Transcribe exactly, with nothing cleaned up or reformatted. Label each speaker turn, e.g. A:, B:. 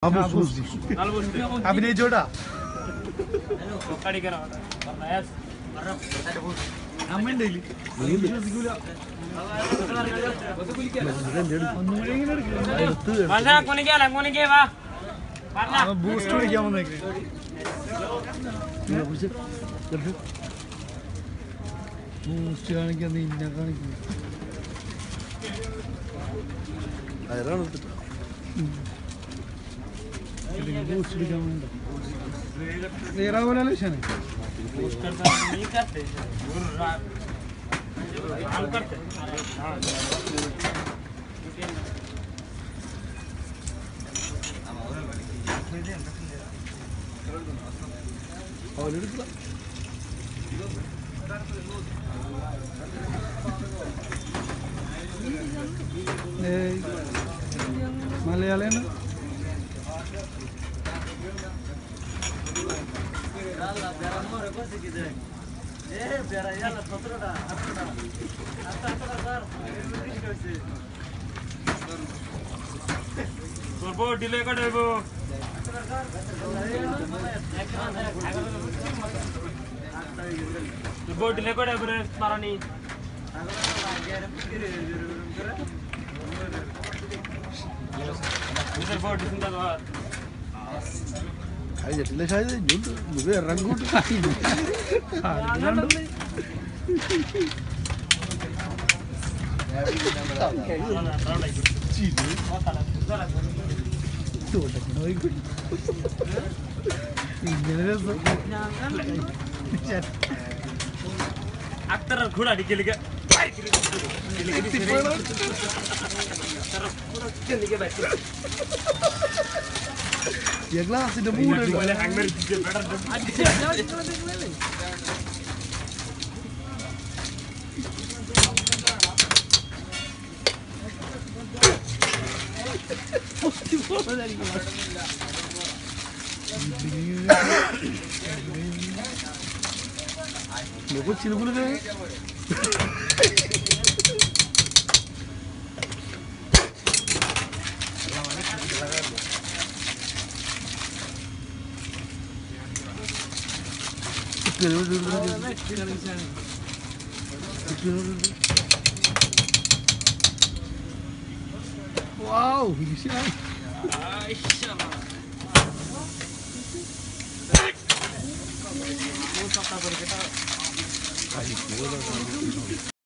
A: अभिनय जोड़ा ബൂസ്റ്റ് കുടിക്കാൻ വന്നേക്ക് ബൂസ്റ്റ് കാണിക്കാൻ ഇന്ന കാണിക്കുന്നു बूस्ट भी कम तेरा वाला लेशन है बूस्ट करता नहीं करते हम करते हां और എടുക്കുക ഏയ് മലയാളിയാണ് Yalla, pera amore, così che dai. Eh, pera, yalla, patroda, patroda. Atta, atta, sar. Turbo delay ka debo. Turbo delay ka debo marani. User board sinda do. Ay, ya te le sale, yo lo veo arranco. Aktor घोड़ा निकल गया Ya glass in the mood. Look, chill, wow, bisa. Aisyah.